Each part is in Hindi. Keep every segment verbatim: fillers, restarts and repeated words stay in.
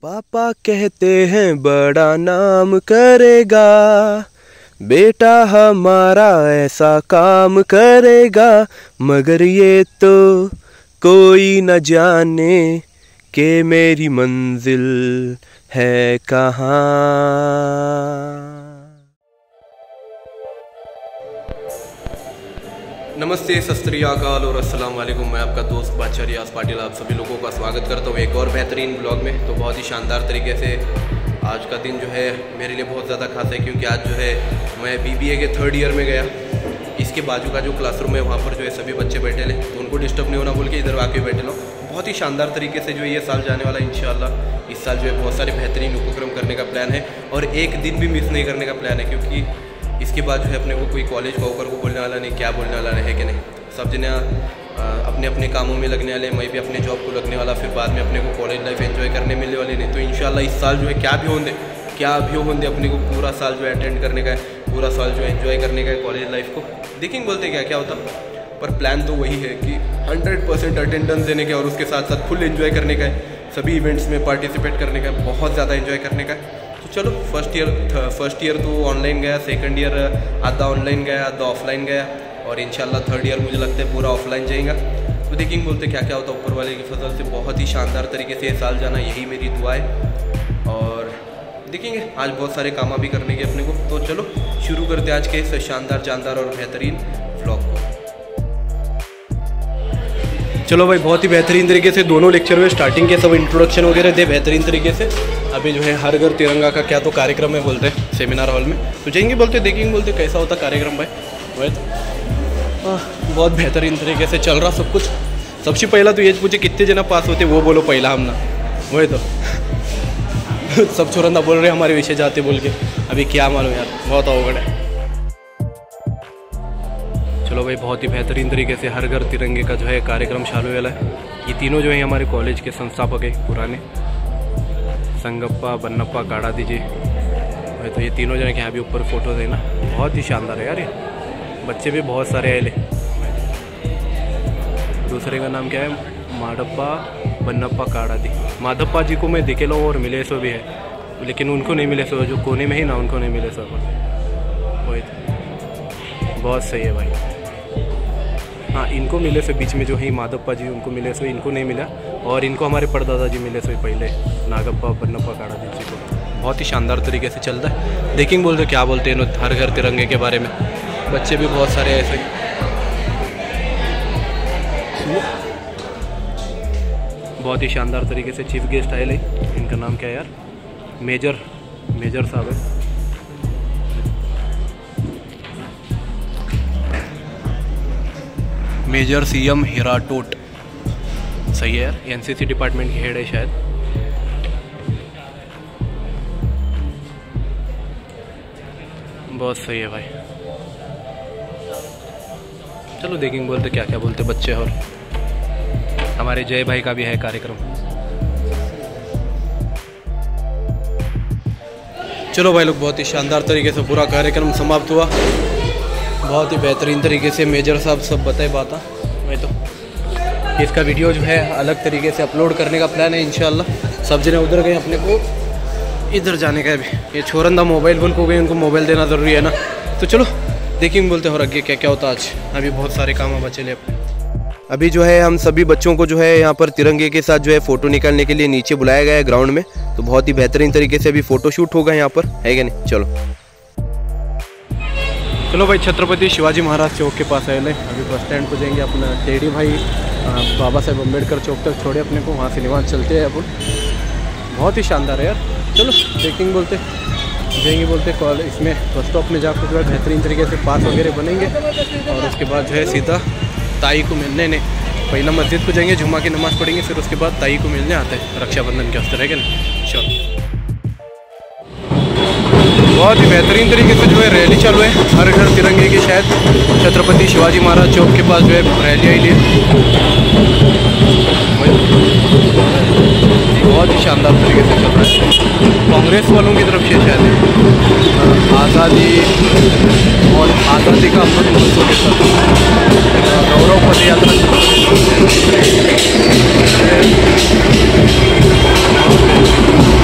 पापा कहते हैं बड़ा नाम करेगा, बेटा हमारा ऐसा काम करेगा, मगर ये तो कोई न जाने कि मेरी मंजिल है कहाँ। नमस्ते, सत श्री अकाल और अस्सलाम वालेकुम। मैं आपका दोस्त बादशाह रियाज पाटिल आप सभी लोगों का स्वागत करता हूँ एक और बेहतरीन ब्लॉग में। तो बहुत ही शानदार तरीके से आज का दिन जो है मेरे लिए बहुत ज़्यादा खास है, क्योंकि आज जो है मैं बीबीए के थर्ड ईयर में गया। इसके बाजू का जो क्लासरूम है वहाँ पर जो है सभी बच्चे बैठे ले, तो उनको डिस्टर्ब नहीं होना बोल के इधर आके बैठे लो। बहुत ही शानदार तरीके से जो ये साल जाने वाला है इंशाल्लाह। इस साल जो है बहुत सारे बेहतरीन उपक्रम करने का प्लान है और एक दिन भी मिस नहीं करने का प्लान है, क्योंकि इसके बाद जो है अपने को कोई कॉलेज का होकर को बोलने वाला नहीं, क्या बोलने वाला है कि नहीं। सब जने अपने अपने कामों में लगने वाले, मैं भी अपने जॉब को लगने वाला, फिर बाद में अपने को कॉलेज लाइफ एंजॉय करने मिलने वाली नहीं। तो इंशाल्लाह इस साल जो है क्या भी होने क्या भी होने अपने को पूरा साल जो है अटेंड करने का है, पूरा साल जो है एंजॉय करने का है कॉलेज लाइफ को। देखेंगे बोलते क्या क्या होता, पर प्लान तो वही है कि हंड्रेड परसेंट अटेंडेंस देने का और उसके साथ साथ फुल एंजॉय करने का है, सभी इवेंट्स में पार्टिसिपेट करने का है, बहुत ज़्यादा एंजॉय करने का है। तो चलो फर्स्ट ईयर फर्स्ट ईयर तो ऑनलाइन गया, सेकंड ईयर आधा ऑनलाइन गया, आधा ऑफलाइन गया, और इंशाल्लाह थर्ड ईयर मुझे लगता है पूरा ऑफलाइन जाएगा। तो देखेंगे बोलते क्या क्या होता है। ऊपर वाले की फजल से बहुत ही शानदार तरीके से ये साल जाना, यही मेरी दुआ है। और देखेंगे आज बहुत सारे काम भी करने के अपने को। तो चलो शुरू करते हैं आज के इस शानदार जानदार और बेहतरीन व्लॉग को। चलो भाई, बहुत ही बेहतरीन तरीके से दोनों लेक्चर में स्टार्टिंग के सब इंट्रोडक्शन वगैरह दे बेहतरीन तरीके से। अभी जो है हर घर तिरंगा का क्या तो कार्यक्रम है बोलते हैं सेमिनार हॉल में, तो जाएंगे बोलते देखेंगे बोलते कैसा होता कार्यक्रम भाई। वही तो बहुत बेहतरीन तरीके से चल रहा सब कुछ। सबसे पहला तो ये पूछे कितने जना पास होते वो बोलो पहला हम ना, वही तो सब छोरंदा बोल रहे हमारे विषय जाते बोल के, अभी क्या मालूम यार, बहुत अवगढ़ है। चलो भाई, बहुत ही बेहतरीन तरीके से हर घर तिरंगे का जो है कार्यक्रम चालू वाला है। ये तीनों जो है हमारे कॉलेज के संस्थापक है पुराने, संगप्पा बन्नप्पा काड़ा दीजिए। तो ये तीनों जने के यहाँ भी ऊपर फोटोज है ना, बहुत ही शानदार है यार। ये बच्चे भी बहुत सारे आए ले। दूसरे का नाम क्या है, माडप्पा बन्नप्पा काड़ा दी। माधप्पा जी को मैं दिखे लो और मिले सो भी है, लेकिन उनको नहीं मिले सो, जो कोने में ही ना उनको नहीं मिले सो। वही तो बहुत सही है भाई। हाँ, इनको मिले से बीच में जो है माधप्पा जी, उनको मिले सो, इनको नहीं मिला। और इनको हमारे परदादा जी मिले सो पहले, नागप्पा बन्नप्पा काड़ा दी जी को। बहुत ही शानदार तरीके से चलता है। देखेंगे बोलते क्या बोलते हैं हर घर तिरंगे के बारे में। बच्चे भी बहुत सारे ऐसे। बहुत ही शानदार तरीके से चीफ गेस्ट आए ले। इनका नाम क्या है यार, मेजर मेजर साहब है। मेजर सीएम हिराटोट, सही है यार, एनसीसी डिपार्टमेंट की हेड है शायद। बहुत सही है भाई। चलो देखेंगे बोलते क्या क्या बोलते बच्चे। और हमारे जय भाई का भी है कार्यक्रम। चलो भाई लोग, बहुत ही शानदार तरीके से पूरा कार्यक्रम समाप्त हुआ। बहुत ही बेहतरीन तरीके से मेजर साहब सब बताए बात। मैं तो इसका वीडियो जो है अलग तरीके से अपलोड करने का प्लान है इंशाल्लाह। सब जने उधर गए, अपने को इधर जाने का है भी। ये छोरंदा मोबाइल बंद हो गए, उनको मोबाइल देना ज़रूरी है ना। तो चलो देखेंगे बोलते और आगे क्या क्या होता आज। अभी बहुत सारे काम बचे ले अपने। अभी जो है हम सभी बच्चों को जो है यहाँ पर तिरंगे के साथ जो है फ़ोटो निकालने के लिए नीचे बुलाया गया है ग्राउंड में। तो बहुत ही बेहतरीन तरीके से अभी फ़ोटो शूट होगा यहाँ पर, है क्या नहीं। चलो चलो भाई, छत्रपति शिवाजी महाराज चौक के पास आए ले। अभी बस स्टैंड को जाएंगे अपना। टेढ़ी भाई बाबा साहेब अम्बेडकर चौक तक छोड़े अपने को, वहाँ से निवास चलते हैं अपन। बहुत ही शानदार है यार। चलो देखेंगे बोलते जाएंगे बोलते कॉलेज इसमें बस स्टॉप में जाकर जो है बेहतरीन तरीके से पास वगैरह बनेंगे, और उसके बाद जो है सीधा ताई को मिलने ने पहला मस्जिद को जाएंगे, जुम्मा की नमाज़ पढ़ेंगे, फिर उसके बाद ताई को मिलने आते हैं रक्षाबंधन के अवसर है क्या ना। चलो बहुत ही बेहतरीन तरीके से जो है रैली चालू है हर घर तिरंगे की। शायद छत्रपति शिवाजी महाराज चौक के पास जो है रैली आई लिए। बहुत ही शानदार तरीके से चल रहा है। कांग्रेस वालों की तरफ से शायद आज़ादी और आज़ादी का अमृत महोत्सव के साथ गौरव पद यात्रा चल रही है।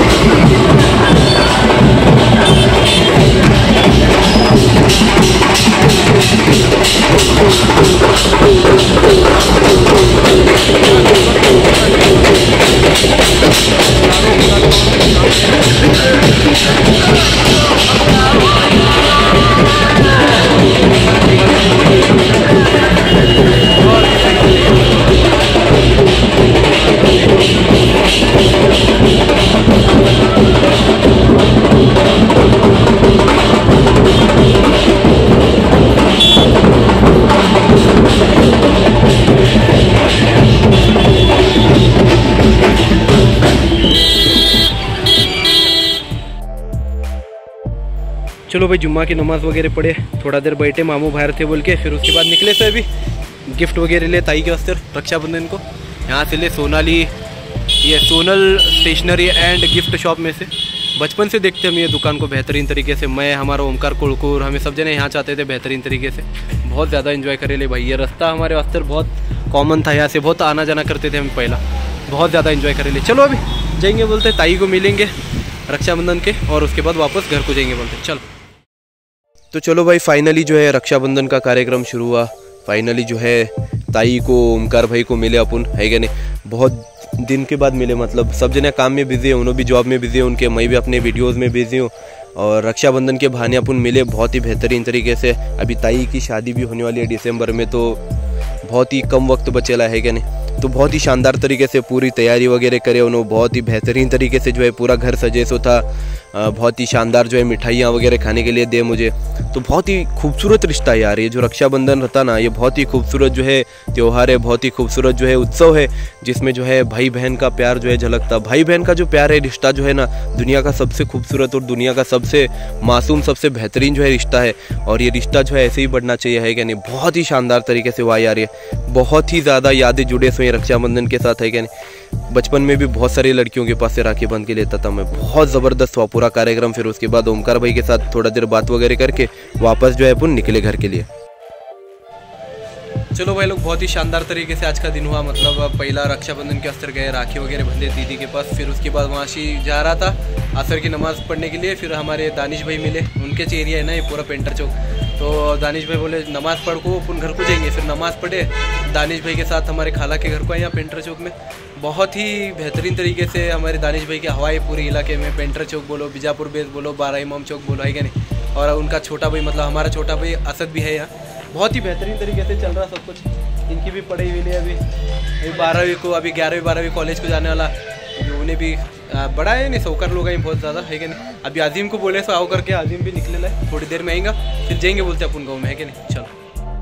चलो भाई जुम्मा की नमाज़ वगैरह पढ़े, थोड़ा देर बैठे, मामू बाहर थे बोल के, फिर उसके बाद निकले थे अभी गिफ्ट वगैरह ले ताई के वास्ते रक्षाबंधन को। यहाँ से ले सोनाली, ये Sonal stationery and gift shop में से। बचपन से देखते हम ये दुकान को बेहतरीन तरीके से, मैं, हमारा ओमकार कुड़कुर, हमें सब जने यहाँ चाहते थे बेहतरीन तरीके से, बहुत ज़्यादा इन्जॉय करे ले भाई। ये रास्ता हमारे वास्ते बहुत कॉमन था, यहाँ से बहुत आना जाना करते थे हम पहला, बहुत ज़्यादा इन्जॉय करे ले। चलो अभी जाएंगे बोलते, ताई को मिलेंगे रक्षाबंधन के और उसके बाद वापस घर को जाएंगे बोलते। चलो तो चलो भाई फाइनली जो है रक्षाबंधन का कार्यक्रम शुरू हुआ। फाइनली जो है ताई को, ओमकार भाई को मिले अपन, है क्या नहीं, बहुत दिन के बाद मिले। मतलब सब जने काम में बिजी है, उन्होंने भी जॉब में बिजी है उनके, मैं भी अपने वीडियोस में बिजी हूँ, और रक्षाबंधन के बहाने अपन मिले बहुत ही बेहतरीन तरीके से। अभी ताई की शादी भी होने वाली है दिसंबर में, तो बहुत ही कम वक्त बचेला है क्या नहीं, तो बहुत ही शानदार तरीके से पूरी तैयारी वगैरह करे उन्होंने, बहुत ही बेहतरीन तरीके से जो है पूरा घर सजे सो था, बहुत ही शानदार जो है मिठाइयाँ वगैरह खाने के लिए दे मुझे। तो बहुत ही खूबसूरत रिश्ता है यार ये जो रक्षाबंधन रहता ना, ये बहुत ही खूबसूरत जो है त्यौहार है, बहुत ही खूबसूरत जो है उत्सव है, जिसमें जो है भाई बहन का प्यार जो है झलकता। भाई बहन का जो प्यार है, रिश्ता जो है ना, दुनिया का सबसे खूबसूरत और दुनिया का सबसे मासूम, सबसे बेहतरीन जो है रिश्ता है, और ये रिश्ता जो है ऐसे ही बढ़ना चाहिए, है क्या नहीं। बहुत ही शानदार तरीके से हुआ यार, ये बहुत ही ज़्यादा यादें जुड़े हुए रक्षाबंधन के साथ, है क्या नहीं। बचपन में भी बहुत सारी लड़कियों के पास से राखी बांध के लेता था मैं, बहुत ज़बरदस्त हुआ पूरा कार्यक्रम। फिर उसके बाद ओमकार भाई के साथ थोड़ा देर बात वगैरह करके वापस जो है अपन निकले घर के लिए। चलो भाई लोग, बहुत ही शानदार तरीके से आज का दिन हुआ। मतलब पहला रक्षाबंधन के अस्तर गए, राखी वगैरह बंधे दीदी के पास, फिर उसके बाद वहाँ से जा रहा था असर की नमाज़ पढ़ने के लिए। फिर हमारे दानिश भाई मिले, उनके एरिया है ना ये पूरा पेंटर चौक, तो दानिश भाई बोले नमाज़ पढ़ को अपन घर को जाएंगे। फिर नमाज़ पढ़े, दानिश भाई के साथ हमारे खाला के घर को आए यहाँ पेंटर चौक में। बहुत ही बेहतरीन तरीके से हमारे दानिश भाई की हवाई पूरे इलाके में, पेंटर चौक बोलो, बीजापुर बेस बोलो, बारा इमाम चौक बोलो, है क्या नहीं। और उनका छोटा भाई, मतलब हमारा छोटा भाई असद भी है यहाँ। बहुत ही बेहतरीन तरीके से चल रहा सब कुछ। इनकी भी पढ़ाई हुई है, अभी अभी बारहवीं को, अभी ग्यारहवीं बारहवीं कॉलेज को जाने वाला, उन्हें भी बड़ा है नहीं, सौकर लोग हैं बहुत ज़्यादा, है क्या नहीं। अभी आजिम को बोले सो आओ करके, आजिम भी निकले है, थोड़ी देर में आएगा, फिर जाएंगे बोलते अपन गाँव में, है क्या नहीं। चलो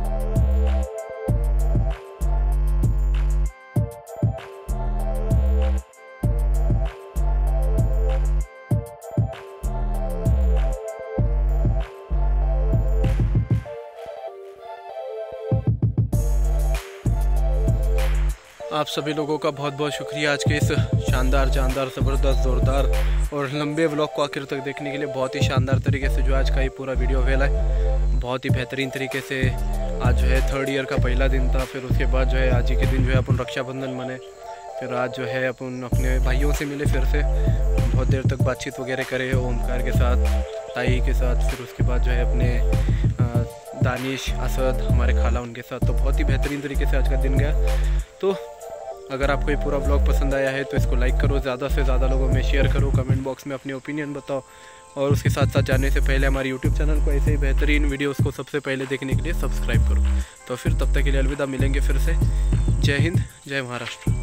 आप सभी लोगों का बहुत बहुत शुक्रिया आज के इस शानदार जानदार ज़बरदस्त ज़ोरदार और लंबे व्लॉग को आखिर तक देखने के लिए। बहुत ही शानदार तरीके से जो आज का ये पूरा वीडियो वेला है, बहुत ही बेहतरीन तरीके से। आज जो है थर्ड ईयर का पहला दिन था, फिर उसके बाद जो है आज ही के दिन जो है अपन रक्षाबंधन मने, फिर आज जो है अपन अपने भाइयों से मिले, फिर से बहुत देर तक बातचीत वगैरह करे ओमकार के साथ, ताई के साथ, फिर उसके बाद जो है अपने दानिश, असद, हमारे खाला, उनके साथ। तो बहुत ही बेहतरीन तरीके से आज का दिन गया। तो अगर आपको ये पूरा व्लॉग पसंद आया है तो इसको लाइक करो, ज़्यादा से ज़्यादा लोगों में शेयर करो, कमेंट बॉक्स में अपनी ओपिनियन बताओ, और उसके साथ साथ जाने से पहले हमारे यूट्यूब चैनल को ऐसे ही बेहतरीन वीडियोस को सबसे पहले देखने के लिए सब्सक्राइब करो। तो फिर तब तक के लिए अलविदा, मिलेंगे फिर से। जय हिंद, जय महाराष्ट्र।